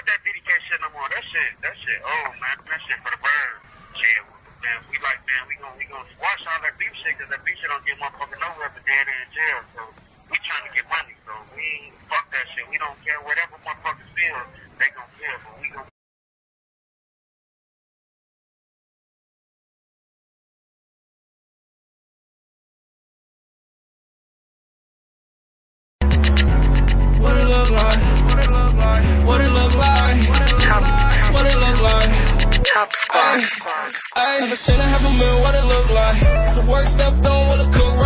that DDK shit no more. That shit old, man. That shit for the birds. Shit, man, we gonna watch all that beef shit, cause that beef shit don't get motherfucking nowhere but dead in jail. So we trying to get money, so we ain't fuck that shit. We don't care whatever motherfuckers feel, they gon' feel, but we gon' What it look like? What it look like? What it look like? What it look like? Top squad. I never seen it happen, man. What it look like? The work stepped on, what it cook